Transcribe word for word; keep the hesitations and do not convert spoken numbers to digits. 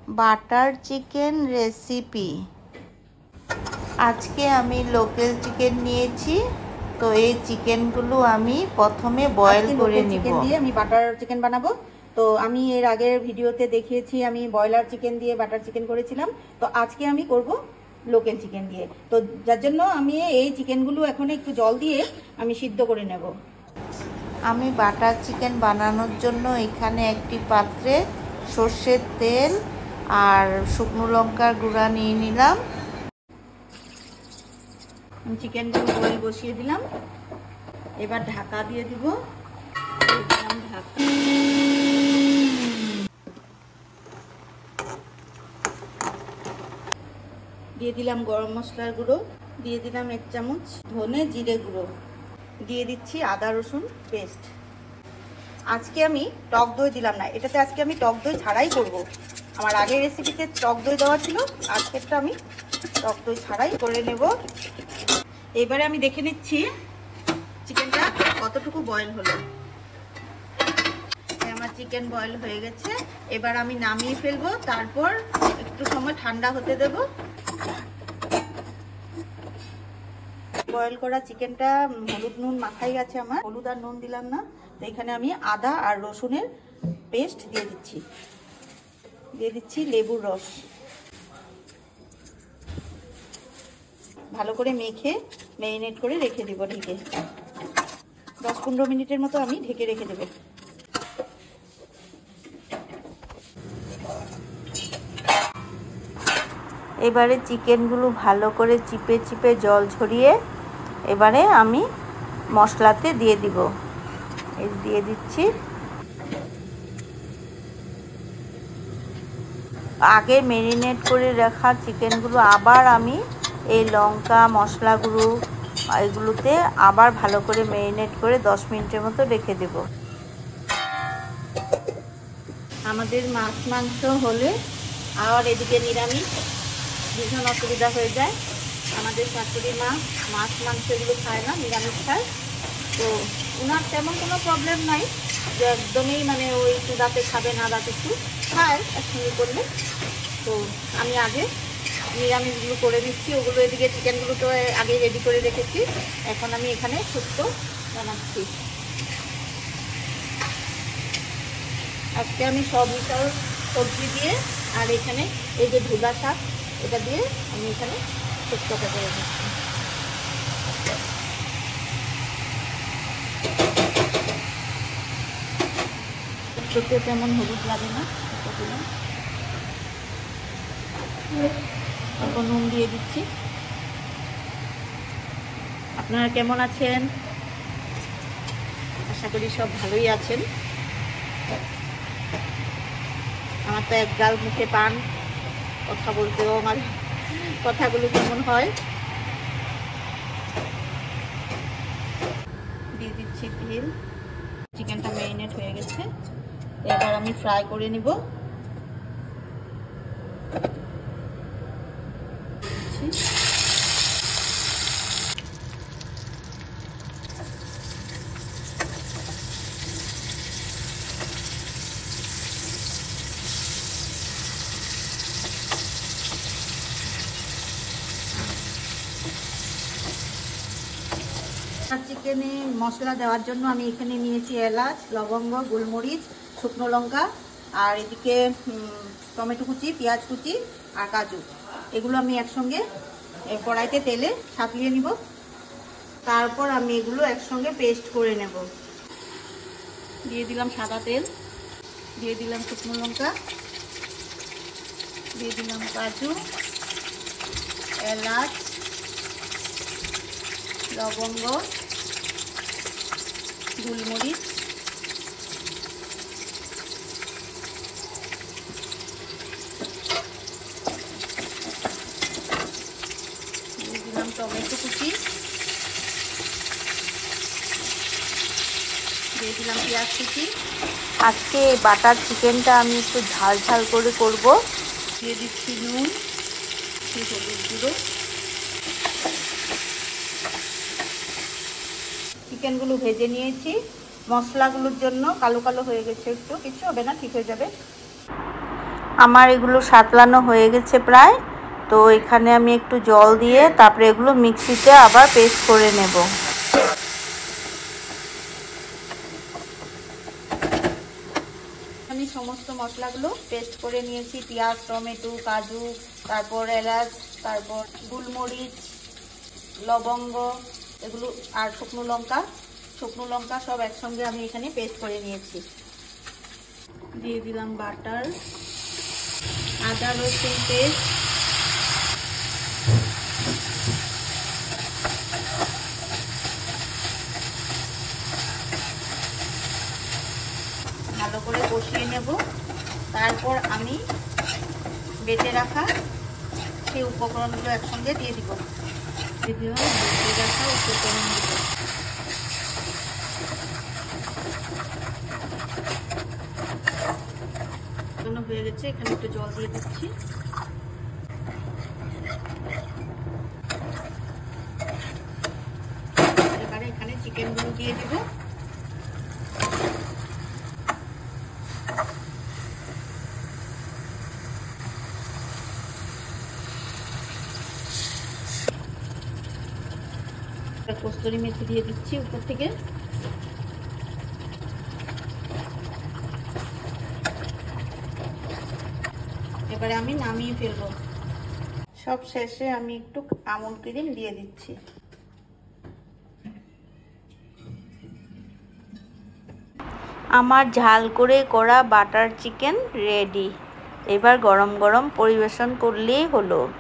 Butter chicken recipe. আজকে আমি local chicken নিয়েছি, তো এই চিকেনগুলো আমি প্রথমে বয়েল করে নিব। চিকেন দিয়ে আমি বাটার চিকেন বানাবো। তো আমি এর আগের ভিডিওতে দেখিয়েছি আমি ব্রয়লার চিকেন দিয়ে বাটার চিকেন করেছিলাম, তো আজকে আমি করব লোকাল চিকেন দিয়ে। তো যার জন্য আমি এই চিকেনগুলো এখন একটু জল দিয়ে আমি সিদ্ধ করে নেব। আমি বাটার চিকেন বানানোর জন্য এখানে একটি পাত্রে সর্ষের তেল আর শুকনো লঙ্কার গুঁড়া নিয়ে নিলাম। চিকেনগুলো বয়েল বসিয়ে দিলাম, এবার ঢাকা দিয়ে দিব। ঢাকা দিয়ে দিলাম গরম মশলার গুঁড়ো, দিয়ে দিলাম এক চামচ ধনে জিরে গুঁড়ো, দিয়ে দিচ্ছি আদা রসুন পেস্ট। আজকে আমি টক দই দিলাম না, এটাতে আজকে আমি টক দই ছাড়াই করব। আমার আগের রেসিপিতে টক দই দেওয়া ছিল, আজকেরটা আমি টক দই ছাড়াই করে নেব। এবারে আমি দেখে নিচ্ছি চিকেনটা কতটুকু বয়েল হলো। আমার চিকেন বয়েল হয়ে গেছে, এবার আমি নামিয়ে ফেলবো, তারপর একটু সময় ঠান্ডা হতে দেব। বয়েল করা চিকেনটা হলুদ নুন মাখাই গেছে আমার, হলুদ আর নুন দিলাম না। তো এখানে আমি আদা আর রসুনের পেস্ট দিয়ে দিচ্ছি, দিয়ে দিচ্ছি লেবুর রস। ভালো করে মেখে ম্যারিনেট করে রেখে দেবো ঢেকে। দশ পনেরো মিনিটের মতো আমি ঢেকে রেখে দেবো। এবারে চিকেনগুলো ভালো করে চিপে চিপে জল ঝরিয়ে এবারে আমি মশলাতে দিয়ে দিব। এই দিয়ে দিচ্ছি। আগে ম্যারিনেট করে রাখা চিকেনগুলো আবার আমি এই লঙ্কা মশলা গুঁড়ো এগুলোতে আবার ভালো করে ম্যারিনেট করে দশ মিনিটের মতো রেখে দেব। আমাদের মাছ মাংস হলে আর এদিকে নিরামিষ ভীষণ অসুবিধা হয়ে যায়। আমাদের শাশুড়ি মা মাছ মাংস এগুলো খায় না, নিরামিষ খায়। তো ওনার তেমন কোনো প্রবলেম নাই যে একদমই মানে ওই একটু রাতে খাবে না, রাতে একটু খায় একসঙ্গে করলে। তো আমি আগে নিরামিষগুলো করে দিচ্ছি, ওগুলো এদিকে চিকেনগুলো তো আগে রেডি করে রেখেছি, এখন আমি এখানে শুক্তো বানাচ্ছি। আজকে আমি সব মিশাল সবজি দিয়ে আর এখানে এই যে ধুলা শাক এটা দিয়ে আমি এখানে শুক্তোটা করে দিচ্ছি। শুক্তো তেমন হলুদ লাগে না, অল্প নুন দিয়ে দিচ্ছি। আপনারা কেমন আছেন? আশা করি সব ভালোই আছেন। আমার তো এক গাল মুখে পান, কথা বলতেও আমার কথাগুলো কেমন হয়। দিয়ে দিচ্ছি তেল। চিকেনটা ম্যারিনেট হয়ে গেছে, এবার আমি ফ্রাই করে নিব। চিকেনে মশলা দেওয়ার জন্য আমি এখানে নিয়েছি এলাচ, লবঙ্গ, গোলমরিচ, শুকনো লঙ্কা আর এদিকে টমেটো কুচি, পেঁয়াজ কুচি আর কাজু। এগুলো আমি একসঙ্গে কড়াইতে তেলে ছাঁকিয়ে নিব, তারপর আমি এগুলো একসঙ্গে পেস্ট করে নেব। দিয়ে দিলাম সাদা তেল, দিয়ে দিলাম শুকনো লঙ্কা, দিয়ে দিলাম কাজু, এলাচ, লবঙ্গ, গোলমরিচ, দিয়ে দিলাম টমেটো কুচি, দিয়ে দিলাম পেঁয়াজ কুচি। আজকে এই বাটার চিকেনটা আমি একটু ঝাল ঝাল করে করব। দিয়ে দিচ্ছি নুন, হলুদ গুঁড়ো। চিকেনগুলো ভেজে নিয়েছি, মশলাগুলোর জন্য কালো কালো হয়ে গেছে, একটু কিছু হবে না, ঠিক হয়ে যাবে। আমার এগুলো সাতলানো হয়ে গেছে প্রায়। তো এখানে আমি একটু জল দিয়ে তারপরে এগুলো মিক্সিতে আবার পেস্ট করে নেব। আমি সমস্ত মশলাগুলো পেস্ট করে নিয়েছি, পেঁয়াজ, টমেটো, কাজু, তারপর এলাচ, তারপর গোলমরিচ, লবঙ্গ এগুলো আর শুকনো লঙ্কা শুকনো লঙ্কা সব একসঙ্গে আমি এখানে পেস্ট করে নিয়েছি। দিয়ে দিলাম বাটার, আদা রসুন পেস্ট, ভালো করে কষিয়ে নেব। তারপর আমি বেটে রাখা সেই উপকরণগুলো একসঙ্গে দিয়ে দিব দিয়ে দিলাম বেটে রাখা উপকরণগুলো। হয়ে গেছে, এখানে একটু জল দিয়ে দিচ্ছি। এবারে এখানে চিকেনগুলো দিয়ে দিব। কস্তুরি মেথি দিয়ে দিচ্ছি উপর থেকে। এবারে আমি নামিয়ে ফেলবো। সব শেষে আমি একটু আমুল ক্রিম দিয়ে দিচ্ছি। আমার ঝাল করে করা বাটার চিকেন রেডি। এবার গরম গরম পরিবেশন করলেই হলো।